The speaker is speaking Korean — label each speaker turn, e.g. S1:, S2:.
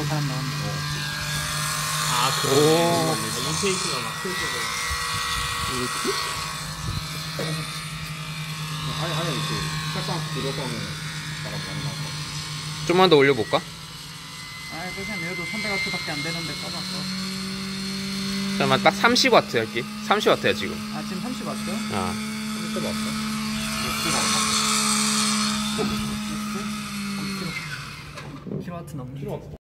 S1: 사람 나왔네.
S2: 아, 그러네. 인테이크가 막 클 거고.
S3: 이렇게? 아니 이렇게 살짝 들어가면 바람 많이 나고.
S4: 좀만 더 올려볼까?
S1: 아, 그냥 얘도 300W밖에 안 되는데 꺼봤어.
S4: 잠깐만, 딱 30W 할게. 30W야 지금.
S1: 아, 지금 30W?
S4: 아.
S3: 30W 왔어?
S1: 6kW 넘는.